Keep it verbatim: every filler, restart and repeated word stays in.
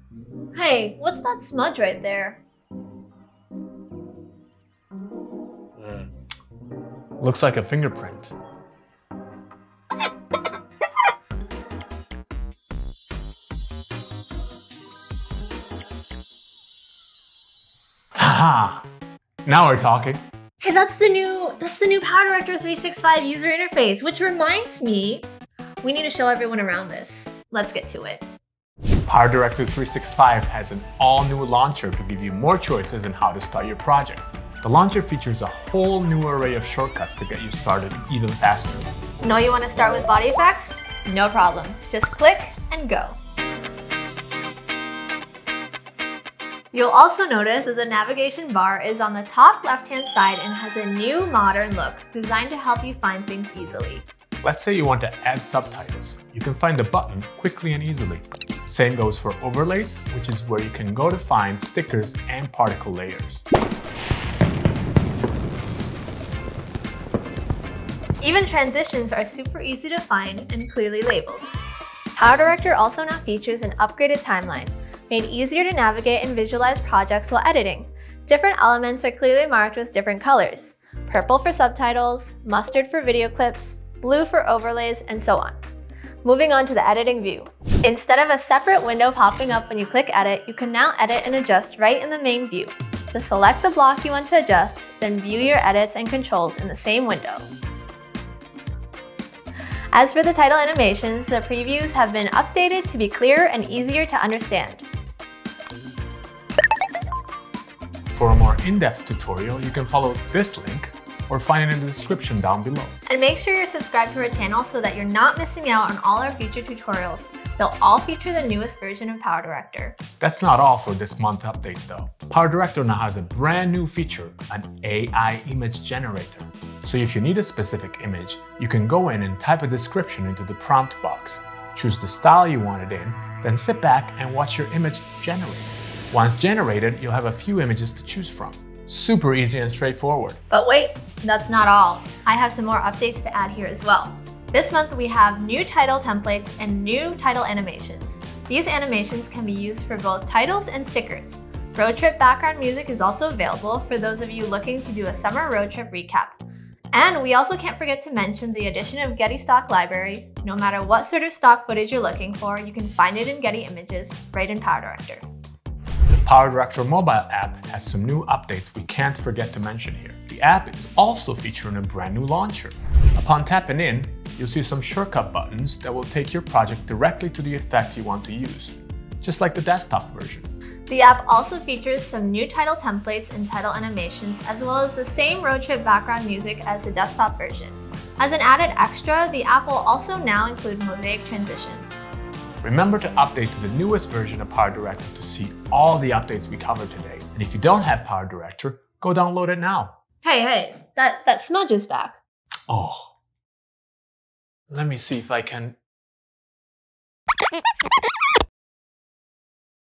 Hey, what's that smudge right there? Mm. Looks like a fingerprint. Haha! Now we're talking. Hey, that's the new that's the new PowerDirector three sixty-five user interface, which reminds me, we need to show everyone around this. Let's get to it. PowerDirector three sixty-five has an all-new launcher to give you more choices in how to start your projects. The launcher features a whole new array of shortcuts to get you started even faster. Know you want to start with body effects? No problem. Just click and go. You'll also notice that the navigation bar is on the top left-hand side and has a new modern look designed to help you find things easily. Let's say you want to add subtitles. You can find the button quickly and easily. Same goes for overlays, which is where you can go to find stickers and particle layers. Even transitions are super easy to find and clearly labeled. PowerDirector also now features an upgraded timeline, made easier to navigate and visualize projects while editing. Different elements are clearly marked with different colors: purple for subtitles, mustard for video clips, blue for overlays, and so on. Moving on to the editing view. Instead of a separate window popping up when you click edit, you can now edit and adjust right in the main view. Just select the block you want to adjust, then view your edits and controls in the same window. As for the title animations, the previews have been updated to be clearer and easier to understand. For a more in-depth tutorial, you can follow this link or find it in the description down below. And make sure you're subscribed to our channel so that you're not missing out on all our future tutorials. They'll all feature the newest version of PowerDirector. That's not all for this month update though. PowerDirector now has a brand new feature, an A I image generator. So if you need a specific image, you can go in and type a description into the prompt box. Choose the style you want it in, then sit back and watch your image generate. Once generated, you'll have a few images to choose from. Super easy and straightforward. But wait, that's not all. I have some more updates to add here as well. This month we have new title templates and new title animations. These animations can be used for both titles and stickers. Road trip background music is also available for those of you looking to do a summer road trip recap. And we also can't forget to mention the addition of Getty Stock Library. No matter what sort of stock footage you're looking for, you can find it in Getty Images right in PowerDirector. The PowerDirector mobile app has some new updates we can't forget to mention here. The app is also featuring a brand new launcher. Upon tapping in, you'll see some shortcut buttons that will take your project directly to the effect you want to use, just like the desktop version. The app also features some new title templates and title animations, as well as the same road trip background music as the desktop version. As an added extra, the app will also now include mosaic transitions. Remember to update to the newest version of PowerDirector to see all the updates we covered today. And if you don't have PowerDirector, go download it now. Hey, hey, that, that smudge is back. Oh, let me see if I can...